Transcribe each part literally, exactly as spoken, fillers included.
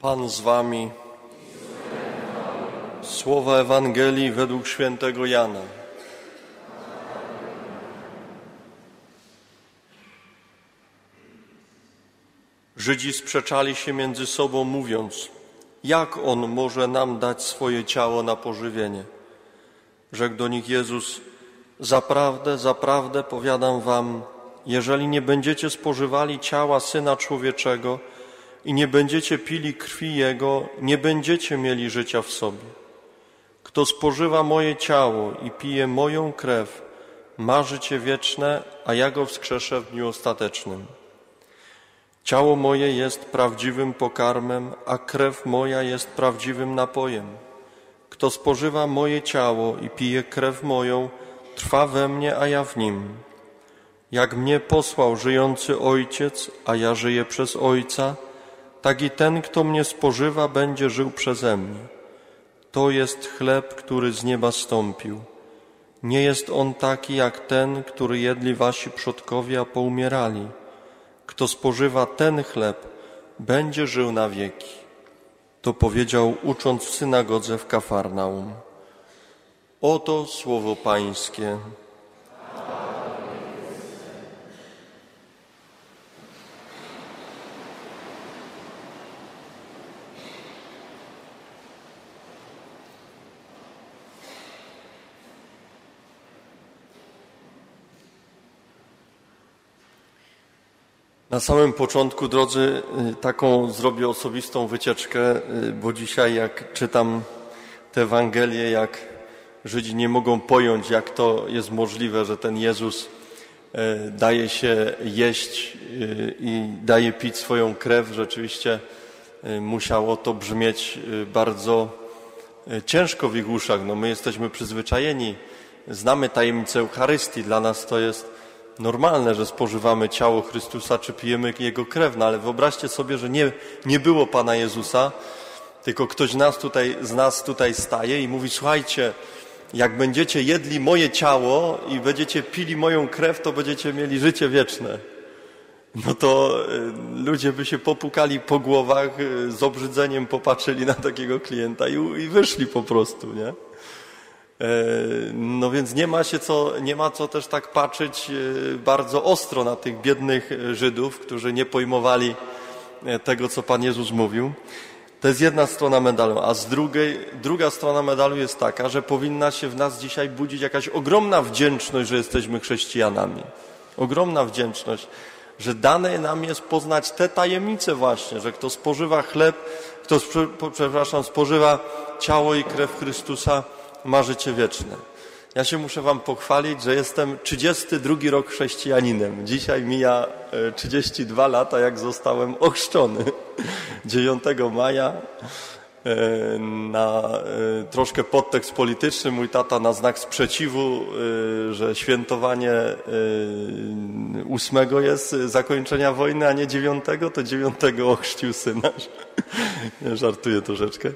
Pan z wami. Słowa Ewangelii według świętego Jana. Żydzi sprzeczali się między sobą, mówiąc: jak on może nam dać swoje ciało na pożywienie? Rzekł do nich Jezus: zaprawdę, zaprawdę powiadam wam, jeżeli nie będziecie spożywali ciała Syna Człowieczego i nie będziecie pili krwi Jego, nie będziecie mieli życia w sobie. Kto spożywa moje ciało i pije moją krew, ma życie wieczne, a ja go wskrzeszę w dniu ostatecznym. Ciało moje jest prawdziwym pokarmem, a krew moja jest prawdziwym napojem. Kto spożywa moje ciało i pije krew moją, trwa we mnie, a ja w nim. Jak mnie posłał żyjący Ojciec, a ja żyję przez Ojca, tak i ten, kto mnie spożywa, będzie żył przeze mnie. To jest chleb, który z nieba zstąpił. Nie jest on taki jak ten, który jedli wasi przodkowie, a poumierali. Kto spożywa ten chleb, będzie żył na wieki. To powiedział, ucząc w synagodze w Kafarnaum. Oto słowo Pańskie. Na samym początku, drodzy, taką zrobię osobistą wycieczkę, bo dzisiaj jak czytam tę Ewangelię, jak Żydzi nie mogą pojąć, jak to jest możliwe, że ten Jezus daje się jeść i daje pić swoją krew. Rzeczywiście musiało to brzmieć bardzo ciężko w ich uszach. No, my jesteśmy przyzwyczajeni, znamy tajemnicę Eucharystii, dla nas to jest normalne, że spożywamy ciało Chrystusa, czy pijemy Jego krew, no ale wyobraźcie sobie, że nie, nie było Pana Jezusa, tylko ktoś nas tutaj, z nas tutaj staje i mówi: słuchajcie, jak będziecie jedli moje ciało i będziecie pili moją krew, to będziecie mieli życie wieczne. No to ludzie by się popukali po głowach, z obrzydzeniem popatrzyli na takiego klienta i, i wyszli po prostu, nie? No więc nie ma się co, nie ma co też tak patrzeć bardzo ostro na tych biednych Żydów, którzy nie pojmowali tego, co Pan Jezus mówił. To jest jedna strona medalu, a z drugiej, druga strona medalu jest taka, że powinna się w nas dzisiaj budzić jakaś ogromna wdzięczność, że jesteśmy chrześcijanami. Ogromna wdzięczność, że dane nam jest poznać te tajemnice właśnie, że kto spożywa chleb, kto, przepraszam, spożywa ciało i krew Chrystusa, ma życie wieczne. Ja się muszę wam pochwalić, że jestem trzydziesty drugi rok chrześcijaninem. Dzisiaj mija trzydzieści dwa lata, jak zostałem ochrzczony. dziewiątego maja na troszkę podtekst polityczny. Mój tata na znak sprzeciwu, że świętowanie ósmego jest zakończenia wojny, a nie dziewiątego, to dziewiątego ochrzcił syna. Żartuję troszeczkę.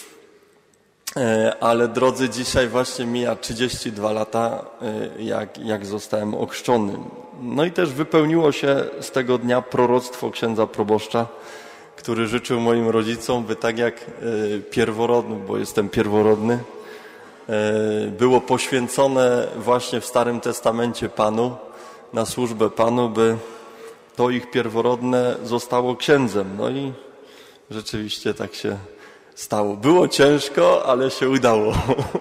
Ale drodzy, dzisiaj właśnie mija trzydzieści dwa lata, jak, jak zostałem ochrzczony. No i też wypełniło się z tego dnia proroctwo księdza proboszcza, który życzył moim rodzicom, by tak jak pierworodny, bo jestem pierworodny, było poświęcone właśnie w Starym Testamencie Panu, na służbę Panu, by to ich pierworodne zostało księdzem. No i rzeczywiście tak się stało. Było ciężko, ale się udało.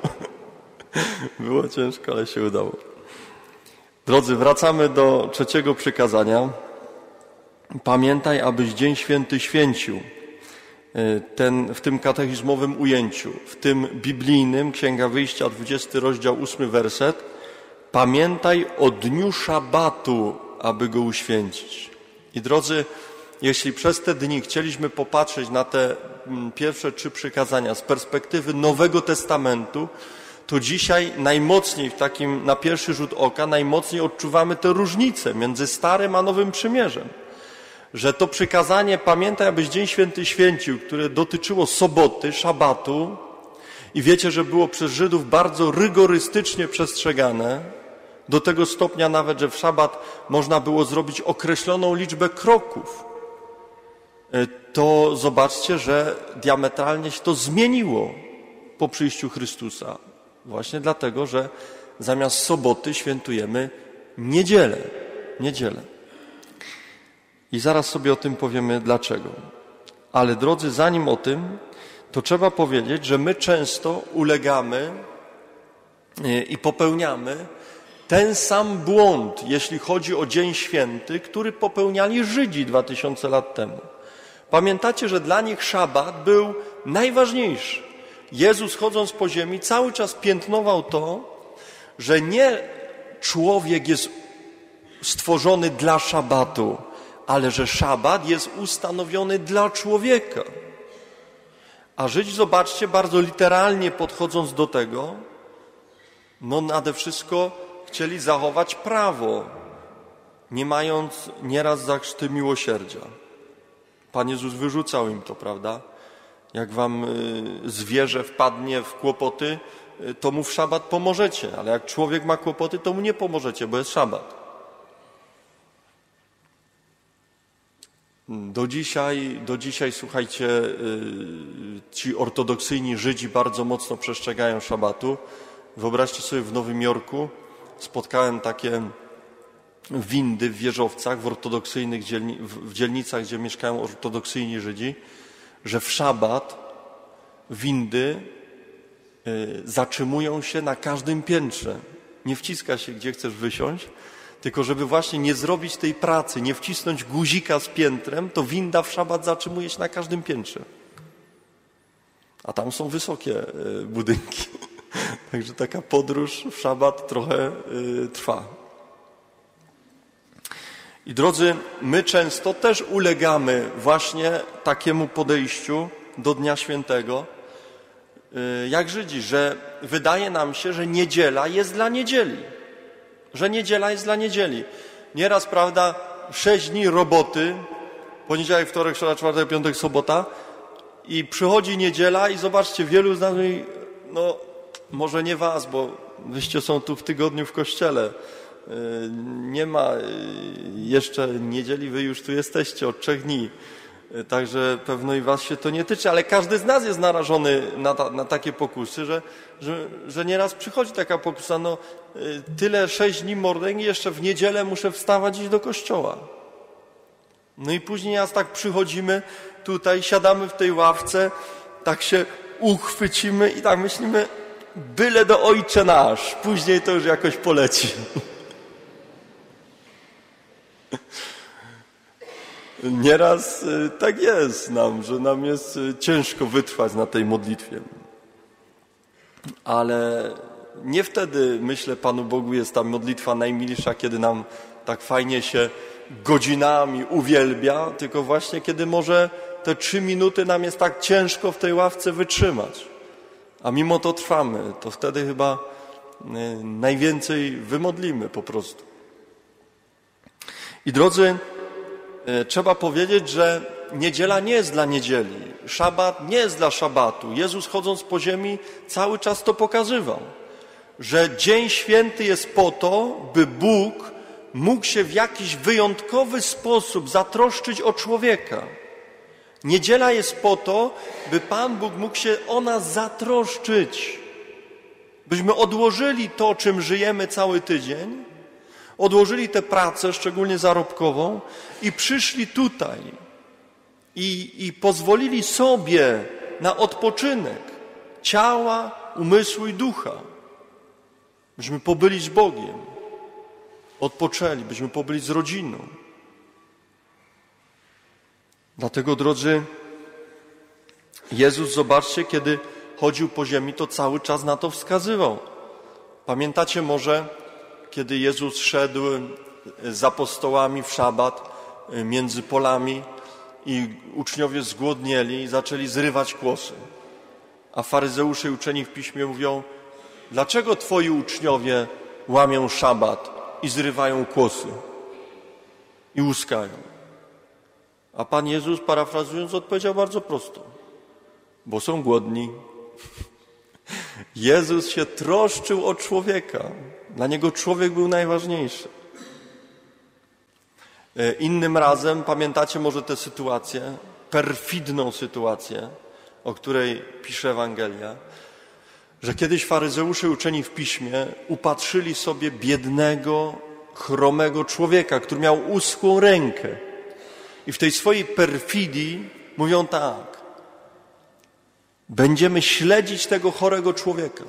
Było ciężko, ale się udało. Drodzy, wracamy do trzeciego przykazania. Pamiętaj, abyś Dzień Święty święcił. Ten, w tym katechizmowym ujęciu, w tym biblijnym, Księga Wyjścia, dwudziesty rozdział, ósmy werset. Pamiętaj o dniu szabatu, aby go uświęcić. I drodzy, jeśli przez te dni chcieliśmy popatrzeć na te pierwsze trzy przykazania z perspektywy Nowego Testamentu, to dzisiaj najmocniej, w takim na pierwszy rzut oka, najmocniej odczuwamy te różnice między Starym a Nowym Przymierzem. Że to przykazanie, pamiętaj, abyś Dzień Święty święcił, które dotyczyło soboty, szabatu, i wiecie, że było przez Żydów bardzo rygorystycznie przestrzegane, do tego stopnia nawet, że w szabat można było zrobić określoną liczbę kroków. to zobaczcie, że diametralnie się to zmieniło po przyjściu Chrystusa. Właśnie dlatego, że zamiast soboty świętujemy niedzielę. Niedzielę. I zaraz sobie o tym powiemy dlaczego. Ale drodzy, zanim o tym, to trzeba powiedzieć, że my często ulegamy i popełniamy ten sam błąd, jeśli chodzi o Dzień Święty, który popełniali Żydzi dwa tysiące lat temu. Pamiętacie, że dla nich szabat był najważniejszy. Jezus, chodząc po ziemi, cały czas piętnował to, że nie człowiek jest stworzony dla szabatu, ale że szabat jest ustanowiony dla człowieka. A Żydzi, zobaczcie, bardzo literalnie podchodząc do tego, no nade wszystko chcieli zachować prawo, nie mając nieraz zachrzty miłosierdzia. Pan Jezus wyrzucał im to, prawda? Jak wam zwierzę wpadnie w kłopoty, to mu w szabat pomożecie, ale jak człowiek ma kłopoty, to mu nie pomożecie, bo jest szabat. Do dzisiaj, do dzisiaj, słuchajcie, ci ortodoksyjni Żydzi bardzo mocno przestrzegają szabatu. Wyobraźcie sobie, w Nowym Jorku spotkałem takie windy w wieżowcach, w ortodoksyjnych dzielni- w dzielnicach, gdzie mieszkają ortodoksyjni Żydzi, że w szabat windy y, zatrzymują się na każdym piętrze. Nie wciska się, gdzie chcesz wysiąść, tylko żeby właśnie nie zrobić tej pracy, nie wcisnąć guzika z piętrem, to winda w szabat zatrzymuje się na każdym piętrze. A tam są wysokie y, budynki. Także taka podróż w szabat trochę y, trwa. I drodzy, my często też ulegamy właśnie takiemu podejściu do Dnia Świętego, y, jak Żydzi, że wydaje nam się, że niedziela jest dla niedzieli. Że niedziela jest dla niedzieli. Nieraz, prawda, sześć dni roboty, poniedziałek, wtorek, środa, czwartek, piątek, sobota i przychodzi niedziela i zobaczcie, wielu z nas mówi, no może nie was, bo wyście są tu w tygodniu w kościele. Nie ma jeszcze niedzieli, wy już tu jesteście od trzech dni. Także pewno i was się to nie tyczy, ale każdy z nas jest narażony na, ta, na takie pokusy, że, że, że nieraz przychodzi taka pokusa, no tyle sześć dni mordęgi, jeszcze w niedzielę muszę wstawać i iść do kościoła. No i później raz tak przychodzimy tutaj, siadamy w tej ławce, tak się uchwycimy i tak myślimy, byle do Ojcze nasz, później to już jakoś poleci. Nieraz tak jest nam, że nam jest ciężko wytrwać na tej modlitwie. Ale nie wtedy, myślę, Panu Bogu jest ta modlitwa najmilsza, kiedy nam tak fajnie się godzinami uwielbia, tylko właśnie kiedy może te trzy minuty nam jest tak ciężko w tej ławce wytrzymać. A mimo to trwamy, to wtedy chyba najwięcej wymodlimy po prostu. I drodzy, trzeba powiedzieć, że niedziela nie jest dla niedzieli, szabat nie jest dla szabatu. Jezus, chodząc po ziemi, cały czas to pokazywał, że Dzień Święty jest po to, by Bóg mógł się w jakiś wyjątkowy sposób zatroszczyć o człowieka. Niedziela jest po to, by Pan Bóg mógł się o nas zatroszczyć, byśmy odłożyli to, czym żyjemy cały tydzień, odłożyli tę pracę, szczególnie zarobkową, i przyszli tutaj i, i pozwolili sobie na odpoczynek ciała, umysłu i ducha. Byśmy pobyli z Bogiem, odpoczęli, byśmy pobyli z rodziną. Dlatego, drodzy, Jezus, zobaczcie, kiedy chodził po ziemi, to cały czas na to wskazywał. Pamiętacie może, kiedy Jezus szedł z apostołami w szabat między polami i uczniowie zgłodnieli i zaczęli zrywać kłosy. A faryzeusze i uczeni w piśmie mówią, dlaczego twoi uczniowie łamią szabat i zrywają kłosy i łuskają? A Pan Jezus, parafrazując, odpowiedział bardzo prosto. Bo są głodni. Jezus się troszczył o człowieka. Dla Niego człowiek był najważniejszy. Innym razem, pamiętacie może tę sytuację, perfidną sytuację, o której pisze Ewangelia, że kiedyś faryzeusze uczeni w piśmie upatrzyli sobie biednego, chromego człowieka, który miał uschłą rękę. I w tej swojej perfidii mówią tak: będziemy śledzić tego chorego człowieka.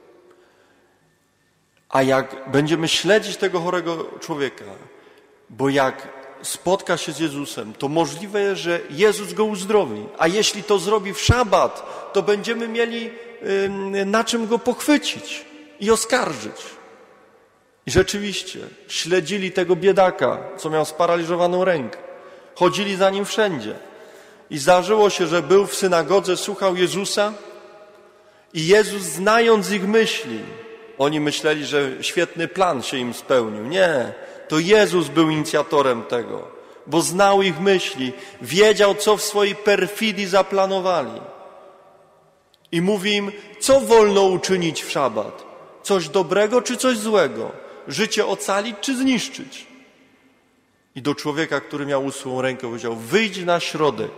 A jak będziemy śledzić tego chorego człowieka, bo jak spotka się z Jezusem, to możliwe jest, że Jezus go uzdrowi. A jeśli to zrobi w szabat, to będziemy mieli na czym go pochwycić i oskarżyć. I rzeczywiście śledzili tego biedaka, co miał sparaliżowaną rękę. Chodzili za nim wszędzie. I zdarzyło się, że był w synagodze, słuchał Jezusa i Jezus, znając ich myśli, oni myśleli, że świetny plan się im spełnił. Nie, to Jezus był inicjatorem tego, bo znał ich myśli, wiedział, co w swojej perfidii zaplanowali. I mówi im, co wolno uczynić w szabat? Coś dobrego czy coś złego? Życie ocalić czy zniszczyć? I do człowieka, który miał uschłą rękę, powiedział: wyjdź na środek.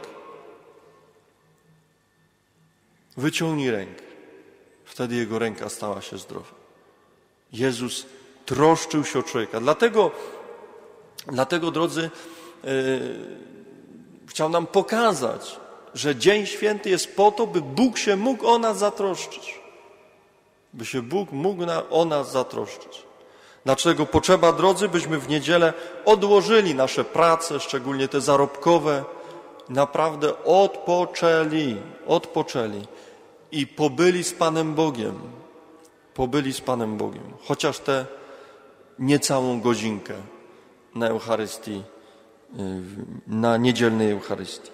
Wyciągnij rękę. Wtedy jego ręka stała się zdrowa. Jezus troszczył się o człowieka. Dlatego, dlatego drodzy, yy, chciał nam pokazać, że Dzień Święty jest po to, by Bóg się mógł o nas zatroszczyć. By się Bóg mógł na, o nas zatroszczyć. Dlaczego potrzeba, drodzy, byśmy w niedzielę odłożyli nasze prace, szczególnie te zarobkowe, naprawdę odpoczęli, odpoczęli i pobyli z Panem Bogiem. Pobyli z Panem Bogiem. Chociaż tę niecałą godzinkę na Eucharystii, na niedzielnej Eucharystii.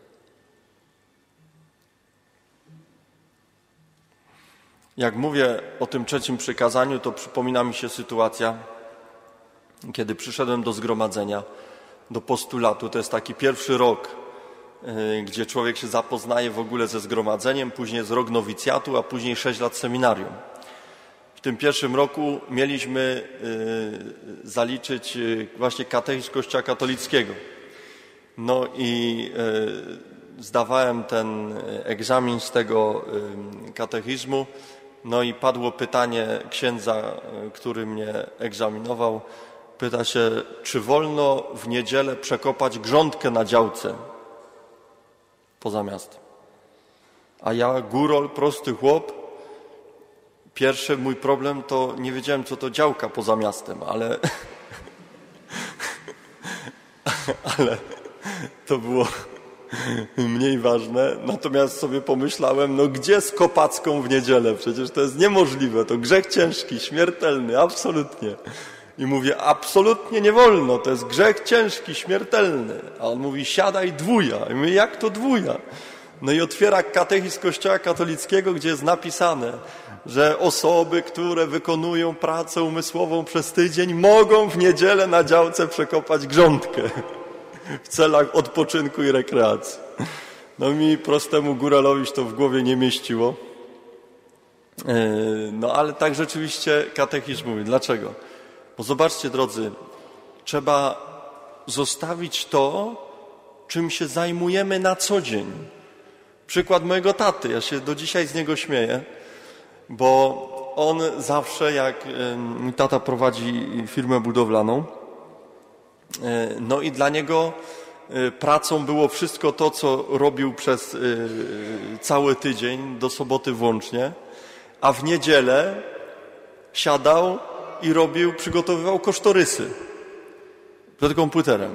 Jak mówię o tym trzecim przykazaniu, to przypomina mi się sytuacja, kiedy przyszedłem do zgromadzenia, do postulatu. To jest taki pierwszy rok, gdzie człowiek się zapoznaje w ogóle ze zgromadzeniem, później jest rok nowicjatu, a później sześć lat seminarium. W tym pierwszym roku mieliśmy zaliczyć właśnie katechizm Kościoła katolickiego. No i zdawałem ten egzamin z tego katechizmu, no i padło pytanie księdza, który mnie egzaminował. Pyta się, czy wolno w niedzielę przekopać grządkę na działce poza miastem. A ja, górol, prosty chłop, pierwszy mój problem to nie wiedziałem, co to działka poza miastem, ale, ale to było mniej ważne. Natomiast sobie pomyślałem, no gdzie z kopacką w niedzielę? Przecież to jest niemożliwe. To grzech ciężki, śmiertelny, absolutnie. I mówię, absolutnie nie wolno. To jest grzech ciężki, śmiertelny. A on mówi, siadaj dwuja. I mówię, jak to dwuja? No i otwiera katechizm Kościoła katolickiego, gdzie jest napisane, że osoby, które wykonują pracę umysłową przez tydzień, mogą w niedzielę na działce przekopać grządkę w celach odpoczynku i rekreacji. No mi, prostemu góralowi, się to w głowie nie mieściło. No ale tak rzeczywiście katechizm mówi. Dlaczego? Bo zobaczcie, drodzy, trzeba zostawić to, czym się zajmujemy na co dzień. Przykład mojego taty, ja się do dzisiaj z niego śmieję, bo on zawsze, jak mój tata prowadzi firmę budowlaną, no i dla niego pracą było wszystko to, co robił przez cały tydzień, do soboty włącznie, a w niedzielę siadał i robił, przygotowywał kosztorysy przed komputerem.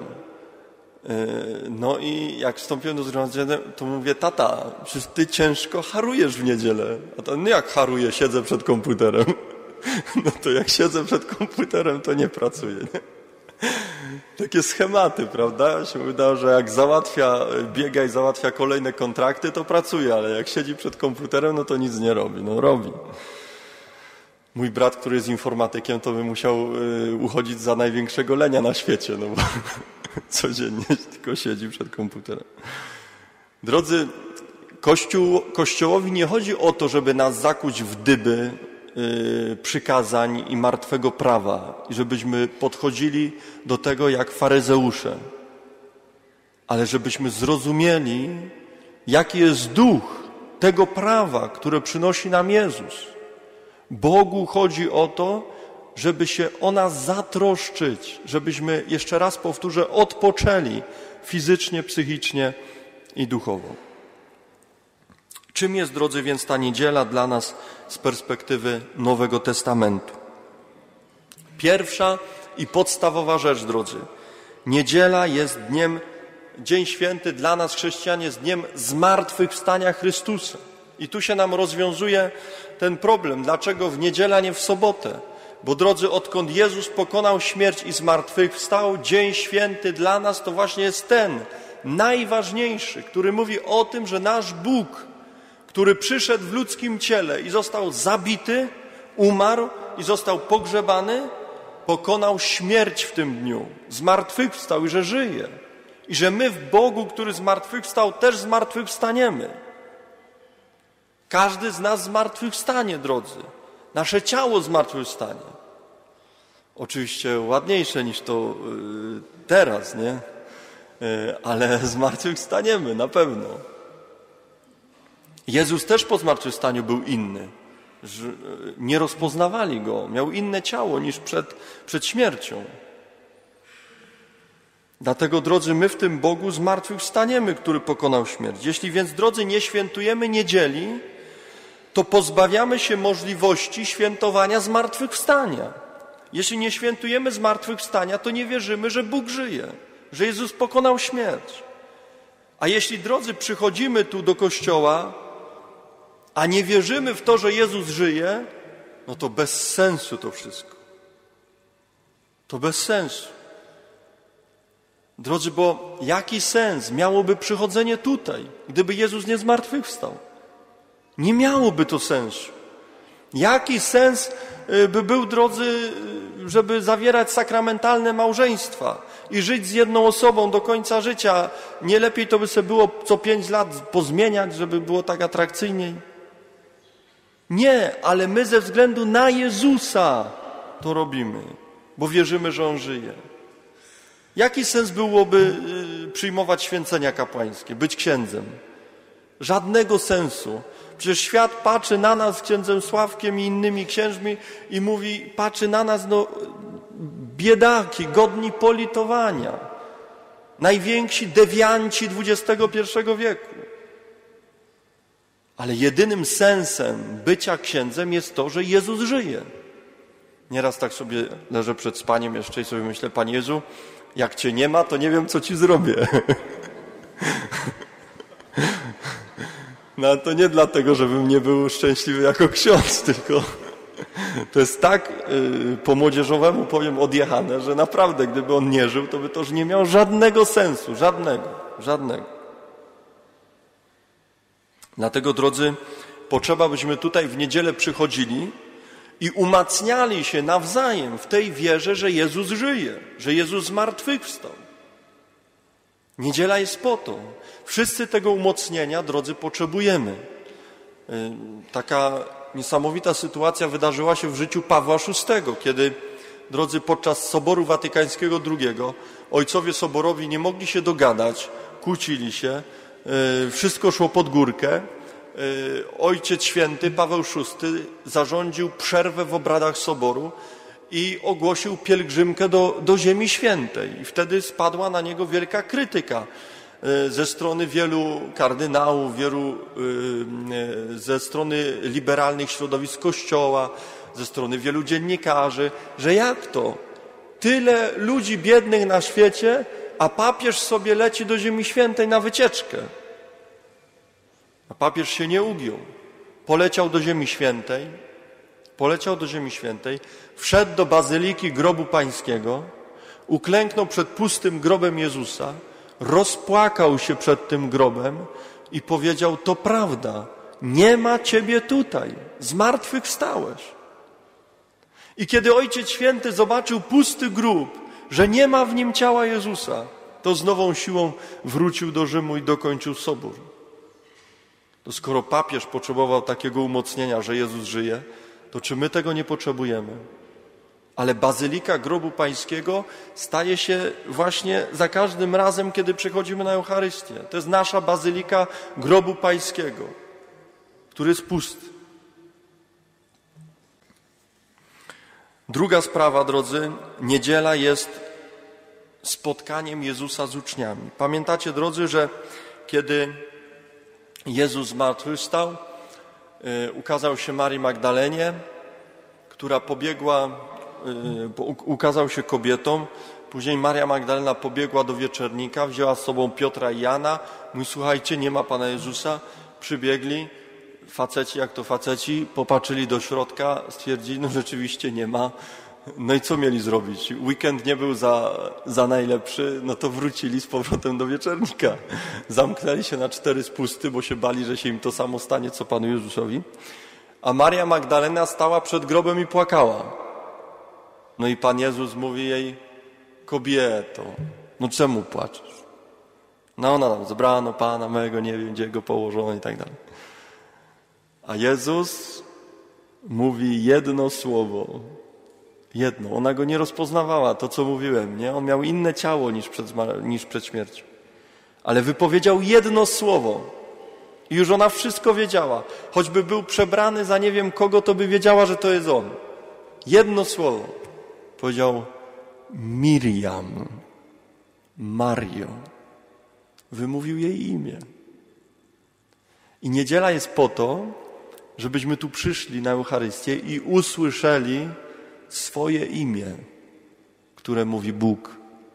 No i jak wstąpiłem do zgromadzenia, to mówię, tata, przecież ty ciężko harujesz w niedzielę. A to no jak haruję, siedzę przed komputerem. No to jak siedzę przed komputerem, to nie pracuję. Nie? Takie schematy, prawda? Się wydało, że jak załatwia, biega i załatwia kolejne kontrakty, to pracuje, ale jak siedzi przed komputerem, no to nic nie robi. No robi. Mój brat, który jest informatykiem, to by musiał uchodzić za największego lenia na świecie, no bo codziennie tylko siedzi przed komputerem. Drodzy, Kościół, Kościołowi nie chodzi o to, żeby nas zakuć w dyby yy, przykazań i martwego prawa i żebyśmy podchodzili do tego jak faryzeusze. ale żebyśmy zrozumieli, jaki jest duch tego prawa, które przynosi nam Jezus. Bogu chodzi o to, żeby się o nas zatroszczyć, żebyśmy, jeszcze raz powtórzę, odpoczęli fizycznie, psychicznie i duchowo. Czym jest, drodzy, więc ta niedziela dla nas z perspektywy Nowego Testamentu? Pierwsza i podstawowa rzecz, drodzy. Niedziela jest dniem, Dzień Święty dla nas, chrześcijan, jest dniem zmartwychwstania Chrystusa. I tu się nam rozwiązuje ten problem. Dlaczego w niedzielę, a nie w sobotę? Bo, drodzy, odkąd Jezus pokonał śmierć i zmartwychwstał, Dzień Święty dla nas to właśnie jest ten najważniejszy, który mówi o tym, że nasz Bóg, który przyszedł w ludzkim ciele i został zabity, umarł i został pogrzebany, pokonał śmierć w tym dniu, zmartwychwstał i że żyje. I że my w Bogu, który zmartwychwstał, też zmartwychwstaniemy. Każdy z nas zmartwychwstanie, drodzy. Nasze ciało zmartwychwstanie. Oczywiście ładniejsze niż to yy, teraz, nie? Yy, ale zmartwychwstaniemy na pewno. Jezus też po zmartwychwstaniu był inny. Że, yy, nie rozpoznawali Go. Miał inne ciało niż przed, przed śmiercią. Dlatego, drodzy, my w tym Bogu zmartwychwstaniemy, który pokonał śmierć. Jeśli więc, drodzy, nie świętujemy niedzieli, to pozbawiamy się możliwości świętowania zmartwychwstania. Jeśli nie świętujemy zmartwychwstania, to nie wierzymy, że Bóg żyje, że Jezus pokonał śmierć. A jeśli, drodzy, przychodzimy tu do kościoła, a nie wierzymy w to, że Jezus żyje, no to bez sensu to wszystko. To bez sensu. Drodzy, bo jaki sens miałoby przychodzenie tutaj, gdyby Jezus nie zmartwychwstał? Nie miałoby to sensu. Jaki sens by był, drodzy, żeby zawierać sakramentalne małżeństwa i żyć z jedną osobą do końca życia? Nie lepiej to by sobie było co pięć lat pozmieniać, żeby było tak atrakcyjniej? Nie, ale my ze względu na Jezusa to robimy, bo wierzymy, że On żyje. Jaki sens byłoby przyjmować święcenia kapłańskie, być księdzem? Żadnego sensu. Przecież świat patrzy na nas z księdzem Sławkiem i innymi księżmi i mówi, patrzy na nas, no, biedaki, godni politowania, najwięksi dewianci dwudziestego pierwszego wieku. Ale jedynym sensem bycia księdzem jest to, że Jezus żyje. Nieraz tak sobie leżę przed spaniem jeszcze i sobie myślę, Panie Jezu, jak Cię nie ma, to nie wiem, co Ci zrobię. No to nie dlatego, żebym nie był szczęśliwy jako ksiądz, tylko to jest tak yy, po młodzieżowemu powiem odjechane, że naprawdę gdyby on nie żył, to by to już nie miało żadnego sensu, żadnego, żadnego. Dlatego, drodzy, potrzeba, byśmy tutaj w niedzielę przychodzili i umacniali się nawzajem w tej wierze, że Jezus żyje, że Jezus zmartwychwstał. Niedziela jest po to. Wszyscy tego umocnienia, drodzy, potrzebujemy. Taka niesamowita sytuacja wydarzyła się w życiu Pawła szóstego, kiedy, drodzy, podczas Soboru Watykańskiego drugiego ojcowie soborowi nie mogli się dogadać, kłócili się, wszystko szło pod górkę. Ojciec Święty Paweł szósty zarządził przerwę w obradach Soboru i ogłosił pielgrzymkę do, do Ziemi Świętej. I wtedy spadła na niego wielka krytyka ze strony wielu kardynałów, wielu, ze strony liberalnych środowisk Kościoła, ze strony wielu dziennikarzy, że jak to? Tyle ludzi biednych na świecie, a papież sobie leci do Ziemi Świętej na wycieczkę. A papież się nie ugiął. Poleciał do Ziemi Świętej, poleciał do Ziemi Świętej, wszedł do Bazyliki Grobu Pańskiego, uklęknął przed pustym grobem Jezusa, rozpłakał się przed tym grobem i powiedział, to prawda, nie ma Ciebie tutaj, zmartwychwstałeś. I kiedy Ojciec Święty zobaczył pusty grób, że nie ma w nim ciała Jezusa, to z nową siłą wrócił do Rzymu i dokończył Sobór. To skoro papież potrzebował takiego umocnienia, że Jezus żyje, to czy my tego nie potrzebujemy? Ale bazylika grobu pańskiego staje się właśnie za każdym razem, kiedy przychodzimy na Eucharystię. To jest nasza bazylika grobu pańskiego, który jest pusty. Druga sprawa, drodzy, niedziela jest spotkaniem Jezusa z uczniami. Pamiętacie, drodzy, że kiedy Jezus zmartwychwstał, yy, ukazał się Marii Magdalenie, która pobiegła, yy, ukazał się kobietom. Później Maria Magdalena pobiegła do wieczernika, wzięła z sobą Piotra i Jana. Mówi, słuchajcie, nie ma Pana Jezusa. Przybiegli, faceci, jak to faceci, popatrzyli do środka, stwierdzili, no rzeczywiście nie ma. No i co mieli zrobić? Weekend nie był za, za najlepszy, no to wrócili z powrotem do wieczernika. Zamknęli się na cztery spusty, bo się bali, że się im to samo stanie, co Panu Jezusowi. A Maria Magdalena stała przed grobem i płakała. No i Pan Jezus mówi jej, kobieto, no czemu płaczesz? No ona tam, zebrano Pana mego, nie wiem, gdzie go położono i tak dalej. A Jezus mówi jedno słowo. Jedno. Ona go nie rozpoznawała, to co mówiłem, nie? On miał inne ciało niż przed, niż przed śmiercią. Ale wypowiedział jedno słowo. I już ona wszystko wiedziała. Choćby był przebrany za nie wiem kogo, to by wiedziała, że to jest on. Jedno słowo. Powiedział Miriam, Mario. Wymówił jej imię. I niedziela jest po to, żebyśmy tu przyszli na Eucharystię i usłyszeli swoje imię, które mówi Bóg.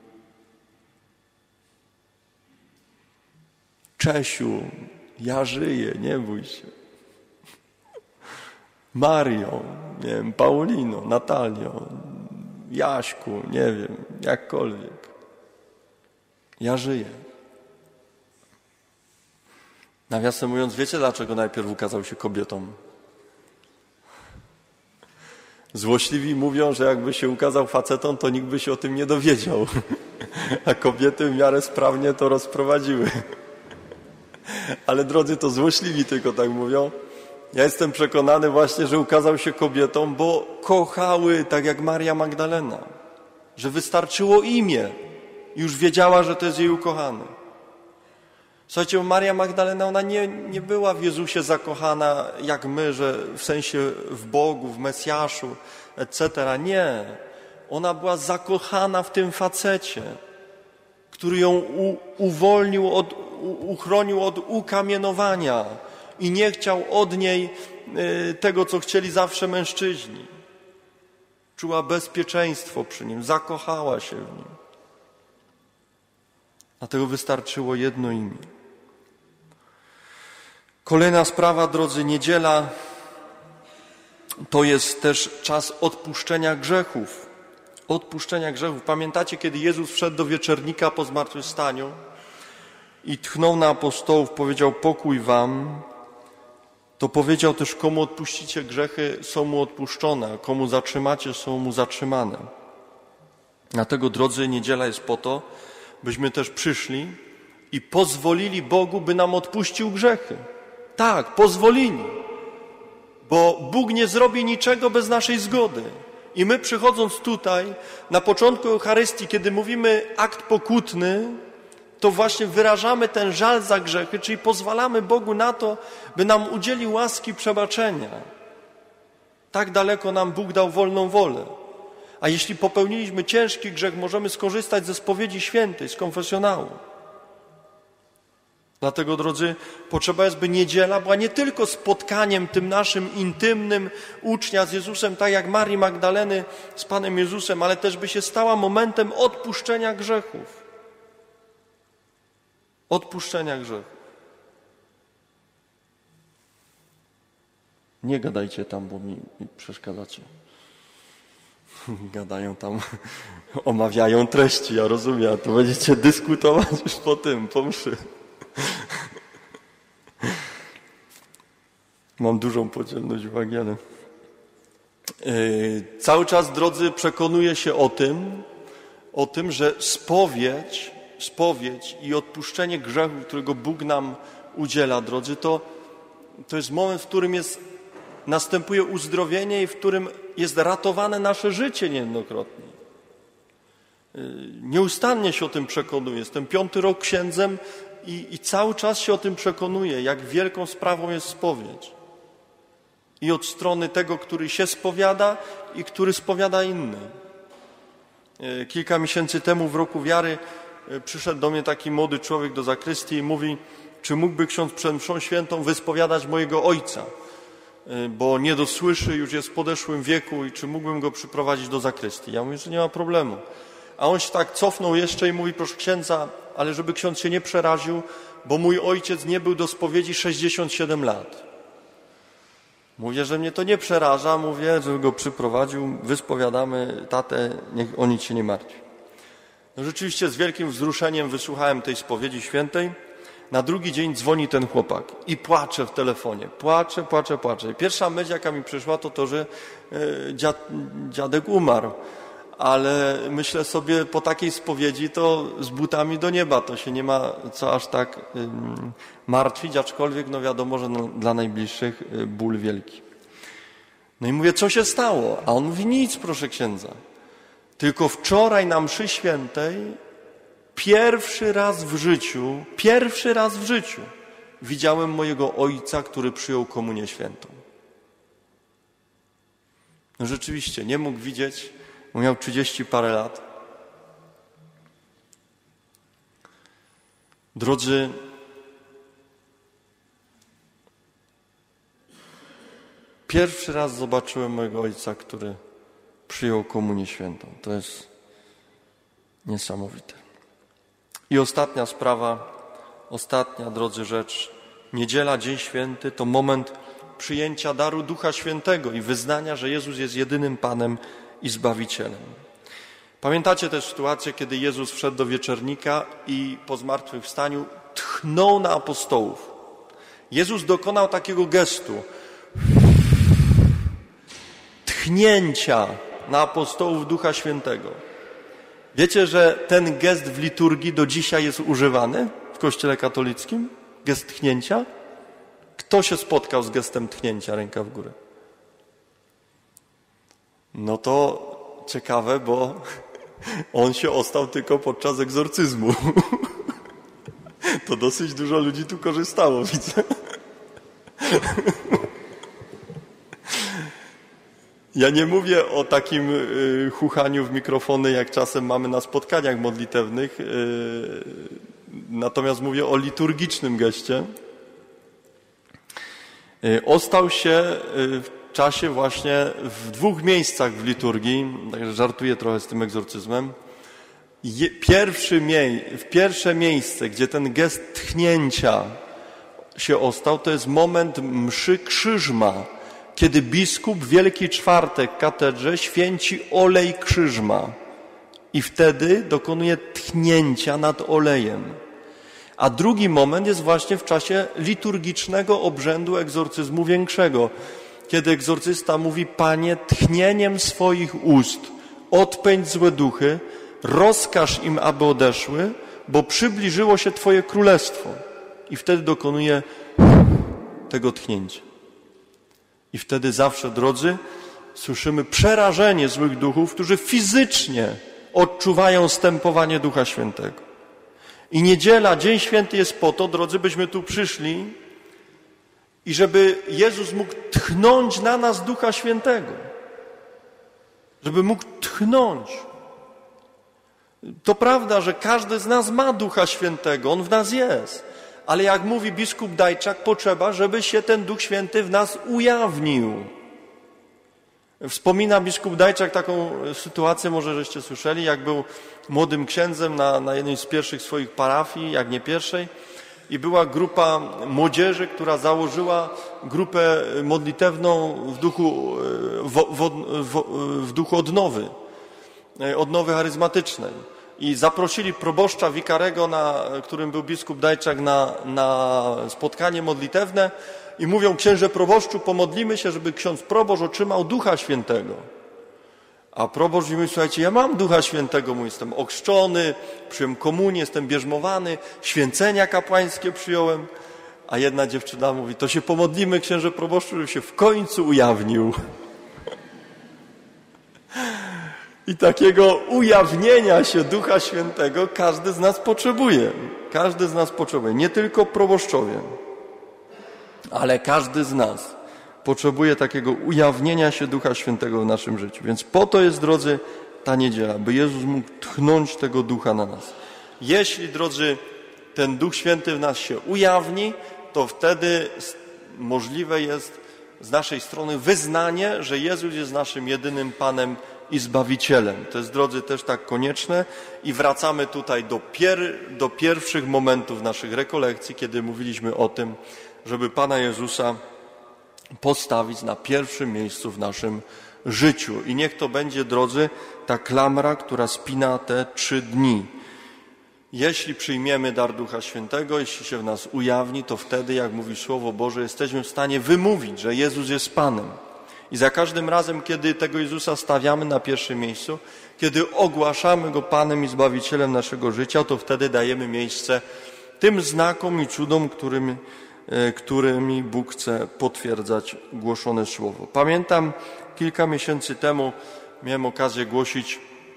Czesiu, ja żyję, nie bój się. Mario, nie wiem, Paulino, Natalio, Jaśku, nie wiem, jakkolwiek. Ja żyję. Nawiasem mówiąc, wiecie dlaczego najpierw ukazał się kobietom? Złośliwi mówią, że jakby się ukazał facetom, to nikt by się o tym nie dowiedział. A kobiety w miarę sprawnie to rozprowadziły. Ale drodzy, to złośliwi tylko tak mówią. Ja jestem przekonany właśnie, że ukazał się kobietom, bo kochały, tak jak Maria Magdalena. Że wystarczyło imię. Już wiedziała, że to jest jej ukochany. Słuchajcie, Maria Magdalena, ona nie, nie była w Jezusie zakochana jak my, że w sensie w Bogu, w Mesjaszu, et cetera. Nie. Ona była zakochana w tym facecie, który ją u, uwolnił, od, u, uchronił od ukamienowania i nie chciał od niej y, tego, co chcieli zawsze mężczyźni. Czuła bezpieczeństwo przy nim, zakochała się w nim. Dlatego wystarczyło jedno imię. Kolejna sprawa, drodzy, niedziela to jest też czas odpuszczenia grzechów. Odpuszczenia grzechów. Pamiętacie, kiedy Jezus wszedł do wieczernika po zmartwychwstaniu i tchnął na apostołów, powiedział pokój wam, to powiedział też, komu odpuścicie grzechy, są mu odpuszczone, a komu zatrzymacie, są mu zatrzymane. Dlatego, drodzy, niedziela jest po to, byśmy też przyszli i pozwolili Bogu, by nam odpuścił grzechy. Tak, pozwolili. Bo Bóg nie zrobi niczego bez naszej zgody. I my przychodząc tutaj, na początku Eucharystii, kiedy mówimy akt pokutny, to właśnie wyrażamy ten żal za grzechy, czyli pozwalamy Bogu na to, by nam udzielił łaski przebaczenia. Tak daleko nam Bóg dał wolną wolę. A jeśli popełniliśmy ciężki grzech, możemy skorzystać ze spowiedzi świętej, z konfesjonału. Dlatego, drodzy, potrzeba jest, by niedziela była nie tylko spotkaniem tym naszym intymnym ucznia z Jezusem, tak jak Marii Magdaleny z Panem Jezusem, ale też by się stała momentem odpuszczenia grzechów. Odpuszczenia grzechów. Nie gadajcie tam, bo mi, mi przeszkadzacie. Gadają tam, omawiają treści, ja rozumiem, a to będziecie dyskutować już po tym, po mszy. Mam dużą podzielność uwagi, ale yy, cały czas, drodzy, przekonuję się o tym, o tym, że spowiedź, spowiedź i odpuszczenie grzechu, którego Bóg nam udziela, drodzy, to, to jest moment, w którym jest, następuje uzdrowienie i w którym jest ratowane nasze życie niejednokrotnie. Nieustannie się o tym przekonuję. Jestem piąty rok księdzem i, i cały czas się o tym przekonuję, jak wielką sprawą jest spowiedź. I od strony tego, który się spowiada i który spowiada innych. Kilka miesięcy temu w roku wiary przyszedł do mnie taki młody człowiek do zakrystii i mówi, czy mógłby ksiądz przed mszą świętą wyspowiadać mojego ojca, bo nie dosłyszy, już jest w podeszłym wieku i czy mógłbym go przyprowadzić do zakrystii. Ja mówię, że nie ma problemu. A on się tak cofnął jeszcze i mówi, proszę księdza, ale żeby ksiądz się nie przeraził, bo mój ojciec nie był do spowiedzi sześćdziesiąt siedem lat. Mówię, że mnie to nie przeraża, mówię, żeby go przyprowadził, wyspowiadamy tatę, niech o nic się nie martwi. No rzeczywiście z wielkim wzruszeniem wysłuchałem tej spowiedzi świętej. Na drugi dzień dzwoni ten chłopak i płacze w telefonie. Płacze, płacze, płacze. I pierwsza myśl, jaka mi przyszła, to to, że dziad, dziadek umarł. Ale myślę sobie, po takiej spowiedzi to z butami do nieba, to się nie ma co aż tak um, martwić, aczkolwiek no wiadomo, że no, dla najbliższych y, ból wielki. No i mówię, co się stało? A on mówi, nic, proszę księdza. Tylko wczoraj na mszy świętej pierwszy raz w życiu, pierwszy raz w życiu widziałem mojego ojca, który przyjął komunię świętą. No rzeczywiście, nie mógł widzieć, bo miał trzydzieści parę lat. Drodzy, pierwszy raz zobaczyłem mojego ojca, który przyjął komunię świętą. To jest niesamowite. I ostatnia sprawa, ostatnia, drodzy, rzecz. Niedziela, Dzień Święty to moment przyjęcia daru Ducha Świętego i wyznania, że Jezus jest jedynym Panem i Zbawicielem. Pamiętacie też sytuację, kiedy Jezus wszedł do wieczernika i po zmartwychwstaniu tchnął na apostołów. Jezus dokonał takiego gestu tchnięcia na apostołów Ducha Świętego. Wiecie, że ten gest w liturgii do dzisiaj jest używany w Kościele katolickim? Gest tchnięcia? Kto się spotkał z gestem tchnięcia? Ręka w górę. No to ciekawe, bo on się ostał tylko podczas egzorcyzmu. To dosyć dużo ludzi tu korzystało, widzę. Ja nie mówię o takim chuchaniu w mikrofony, jak czasem mamy na spotkaniach modlitewnych, natomiast mówię o liturgicznym geście. Ostał się w czasie właśnie w dwóch miejscach w liturgii, także żartuję trochę z tym egzorcyzmem. Pierwszy mie- w pierwsze miejsce, gdzie ten gest tchnięcia się ostał, to jest moment mszy Krzyżma, kiedy biskup w Wielki Czwartek w katedrze święci olej Krzyżma i wtedy dokonuje tchnięcia nad olejem. A drugi moment jest właśnie w czasie liturgicznego obrzędu egzorcyzmu większego, kiedy egzorcysta mówi: Panie, tchnieniem swoich ust odpędź złe duchy, rozkaż im, aby odeszły, bo przybliżyło się Twoje królestwo. I wtedy dokonuje tego tchnięcia. I wtedy zawsze, drodzy, słyszymy przerażenie złych duchów, którzy fizycznie odczuwają stępowanie Ducha Świętego. I niedziela, Dzień Święty jest po to, drodzy, byśmy tu przyszli i żeby Jezus mógł tchnąć na nas Ducha Świętego. Żeby mógł tchnąć. To prawda, że każdy z nas ma Ducha Świętego, On w nas jest. Ale jak mówi biskup Dajczak, potrzeba, żeby się ten Duch Święty w nas ujawnił. Wspomina biskup Dajczak taką sytuację, może żeście słyszeli, jak był młodym księdzem na, na jednej z pierwszych swoich parafii, jak nie pierwszej, i była grupa młodzieży, która założyła grupę modlitewną w duchu, w, w, w, w duchu odnowy, odnowy charyzmatycznej. I zaprosili proboszcza wikarego, na którym był biskup Dajczak, na, na spotkanie modlitewne i mówią: księże proboszczu, pomodlimy się, żeby ksiądz proboszcz otrzymał Ducha Świętego. A proboszcz mówi: słuchajcie, ja mam Ducha Świętego, mój, jestem ochrzczony, przyjąłem komunię, jestem bierzmowany, święcenia kapłańskie przyjąłem. A jedna dziewczyna mówi: to się pomodlimy, księże proboszczu, żeby się w końcu ujawnił. I takiego ujawnienia się Ducha Świętego każdy z nas potrzebuje. Każdy z nas potrzebuje. Nie tylko proboszczowie, ale każdy z nas potrzebuje takiego ujawnienia się Ducha Świętego w naszym życiu. Więc po to jest, drodzy, ta niedziela, by Jezus mógł tchnąć tego Ducha na nas. Jeśli, drodzy, ten Duch Święty w nas się ujawni, to wtedy możliwe jest z naszej strony wyznanie, że Jezus jest naszym jedynym Panem i Zbawicielem. To jest, drodzy, też tak konieczne i wracamy tutaj do, pier do pierwszych momentów naszych rekolekcji, kiedy mówiliśmy o tym, żeby Pana Jezusa postawić na pierwszym miejscu w naszym życiu. I niech to będzie, drodzy, ta klamra, która spina te trzy dni. Jeśli przyjmiemy dar Ducha Świętego, jeśli się w nas ujawni, to wtedy, jak mówi Słowo Boże, jesteśmy w stanie wymówić, że Jezus jest Panem. I za każdym razem, kiedy tego Jezusa stawiamy na pierwszym miejscu, kiedy ogłaszamy Go Panem i Zbawicielem naszego życia, to wtedy dajemy miejsce tym znakom i cudom, którymi, którymi Bóg chce potwierdzać głoszone Słowo. Pamiętam, kilka miesięcy temu miałem okazję głosić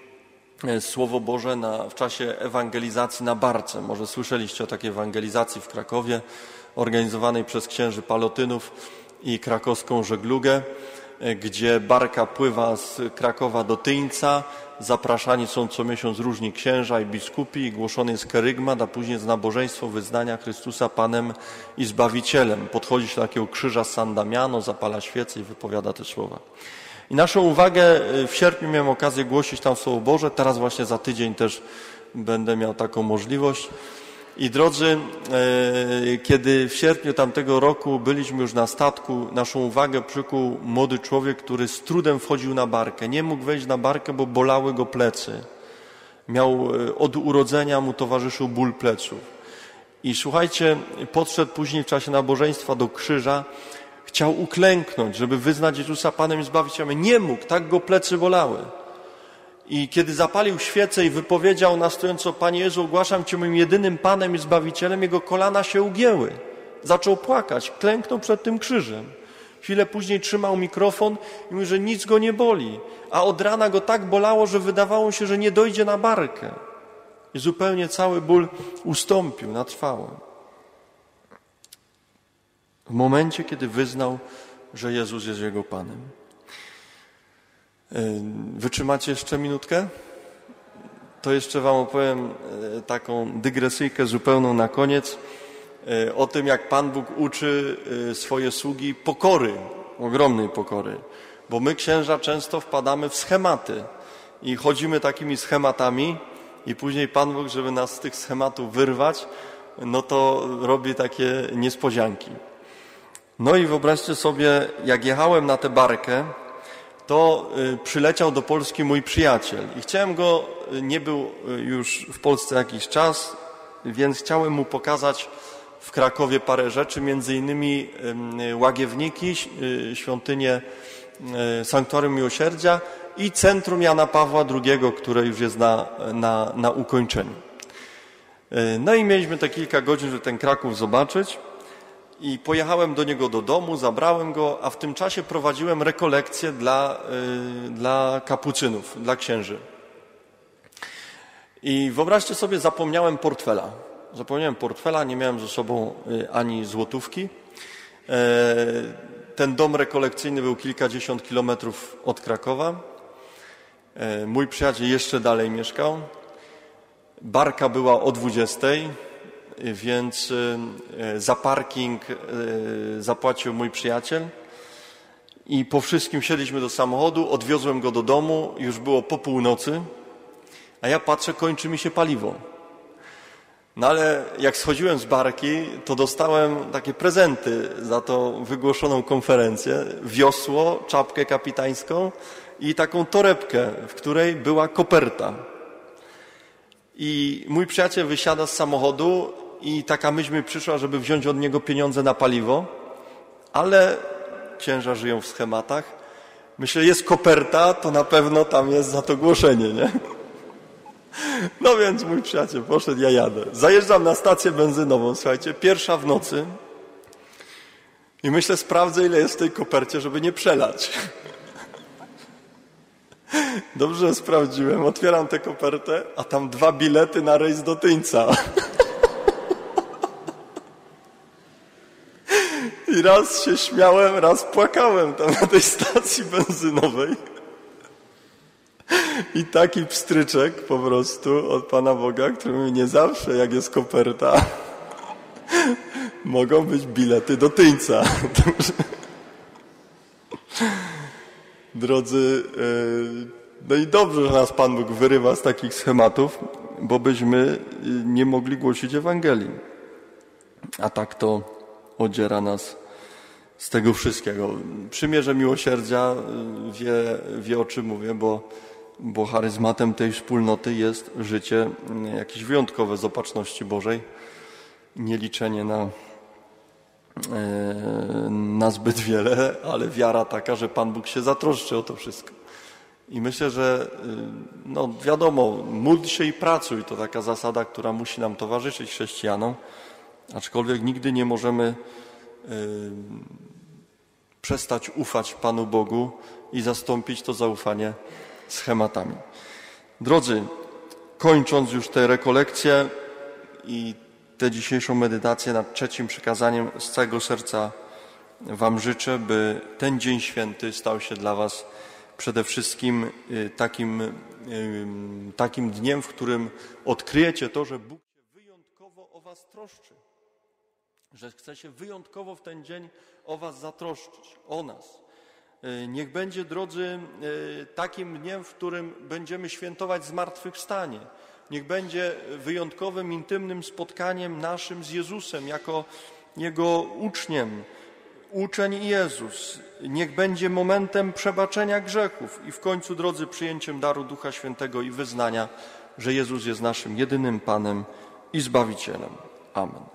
Słowo Boże na, w czasie ewangelizacji na barce. Może słyszeliście o takiej ewangelizacji w Krakowie, organizowanej przez księży Palotynów i krakowską żeglugę, gdzie barka pływa z Krakowa do Tyńca. Zapraszani są co miesiąc różni księża i biskupi i głoszony jest kerygmat, a później jest nabożeństwo wyznania Chrystusa Panem i Zbawicielem. Podchodzi się do takiego krzyża San Damiano, zapala świecę i wypowiada te słowa. I naszą uwagę w sierpniu miałem okazję głosić tam Słowo Boże, teraz właśnie za tydzień też będę miał taką możliwość. I drodzy, kiedy w sierpniu tamtego roku byliśmy już na statku, naszą uwagę przykuł młody człowiek, który z trudem wchodził na barkę. Nie mógł wejść na barkę, bo bolały go plecy. Miał, od urodzenia mu towarzyszył ból pleców. I słuchajcie, podszedł później w czasie nabożeństwa do krzyża, chciał uklęknąć, żeby wyznać Jezusa Panem i Zbawicielem. Nie mógł, tak go plecy bolały. I kiedy zapalił świecę i wypowiedział na stojąco: Panie Jezu, ogłaszam Cię moim jedynym Panem i Zbawicielem, jego kolana się ugięły. Zaczął płakać, klęknął przed tym krzyżem. Chwilę później trzymał mikrofon i mówi, że nic go nie boli. A od rana go tak bolało, że wydawało się, że nie dojdzie na barkę. I zupełnie cały ból ustąpił na trwałe. W momencie, kiedy wyznał, że Jezus jest jego Panem. Wytrzymacie jeszcze minutkę? To jeszcze wam opowiem taką dygresyjkę zupełną na koniec o tym, jak Pan Bóg uczy swoje sługi pokory, ogromnej pokory. Bo my, księża, często wpadamy w schematy i chodzimy takimi schematami i później Pan Bóg, żeby nas z tych schematów wyrwać, no to robi takie niespodzianki. No i wyobraźcie sobie, jak jechałem na tę barkę, to przyleciał do Polski mój przyjaciel i chciałem go, nie był już w Polsce jakiś czas, więc chciałem mu pokazać w Krakowie parę rzeczy, między innymi Łagiewniki, świątynię Sanktuarium Miłosierdzia i Centrum Jana Pawła drugiego, które już jest na, na, na ukończeniu. No i mieliśmy te kilka godzin, żeby ten Kraków zobaczyć. I pojechałem do niego do domu, zabrałem go, a w tym czasie prowadziłem rekolekcje dla, y, dla kapucynów, dla księży. I wyobraźcie sobie, zapomniałem portfela. Zapomniałem portfela, nie miałem ze sobą y, ani złotówki. E, ten dom rekolekcyjny był kilkadziesiąt kilometrów od Krakowa. E, mój przyjaciel jeszcze dalej mieszkał. Barka była o dwudziestej. Więc za parking zapłacił mój przyjaciel i po wszystkim siedliśmy do samochodu, odwiozłem go do domu, już było po północy, a ja patrzę, kończy mi się paliwo. No ale jak schodziłem z barki, to dostałem takie prezenty za tą wygłoszoną konferencję, wiosło, czapkę kapitańską i taką torebkę, w której była koperta. I mój przyjaciel wysiada z samochodu i taka myśl mi przyszła, żeby wziąć od niego pieniądze na paliwo, ale księża żyją w schematach. Myślę, jest koperta, to na pewno tam jest za to głoszenie, nie? No więc mój przyjaciel poszedł, ja jadę. Zajeżdżam na stację benzynową, słuchajcie, pierwsza w nocy i myślę, sprawdzę, ile jest w tej kopercie, żeby nie przelać. Dobrze sprawdziłem, otwieram tę kopertę, a tam dwa bilety na rejs do Tyńca. I raz się śmiałem, raz płakałem tam na tej stacji benzynowej. I taki pstryczek po prostu od Pana Boga, który mówi, nie zawsze jak jest koperta, mogą być bilety do Tyńca. Drodzy, no i dobrze, że nas Pan Bóg wyrywa z takich schematów, bo byśmy nie mogli głosić Ewangelii. A tak to odziera nas z tego wszystkiego. Przymierze miłosierdzia wie, wie o czym mówię, bo, bo charyzmatem tej wspólnoty jest życie jakieś wyjątkowe z opatrzności Bożej, nie liczenie na, na zbyt wiele, ale wiara taka, że Pan Bóg się zatroszczy o to wszystko. I myślę, że no wiadomo, módl się i pracuj, to taka zasada, która musi nam towarzyszyć chrześcijanom, aczkolwiek nigdy nie możemy y, przestać ufać Panu Bogu i zastąpić to zaufanie schematami. Drodzy, kończąc już tę rekolekcję i tę dzisiejszą medytację nad trzecim przykazaniem, z całego serca Wam życzę, by ten Dzień Święty stał się dla Was przede wszystkim takim, takim dniem, w którym odkryjecie to, że Bóg się wyjątkowo o Was troszczy, że chce się wyjątkowo w ten dzień o Was zatroszczyć, o nas. Niech będzie, drodzy, takim dniem, w którym będziemy świętować zmartwychwstanie. Niech będzie wyjątkowym, intymnym spotkaniem naszym z Jezusem, jako Jego uczniem, uczeń i Jezus. Niech będzie momentem przebaczenia grzechów i w końcu, drodzy, przyjęciem daru Ducha Świętego i wyznania, że Jezus jest naszym jedynym Panem i Zbawicielem. Amen.